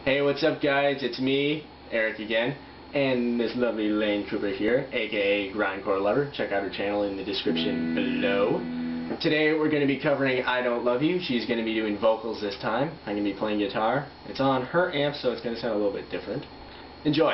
Hey, what's up guys? It's me, Eric again, and this lovely Laine Cooper here, aka Grindcore Lover. Check out her channel in the description below. Today we're going to be covering I Don't Love You. She's going to be doing vocals this time. I'm going to be playing guitar. It's on her amp, so it's going to sound a little bit different. Enjoy!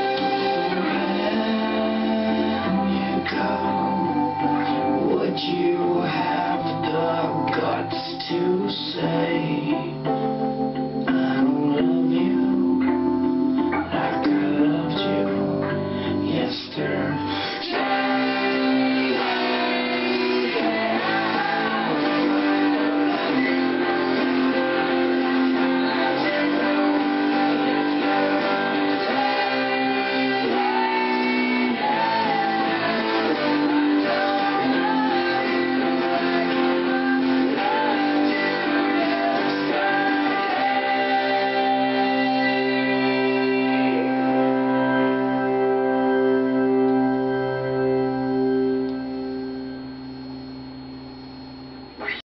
Would you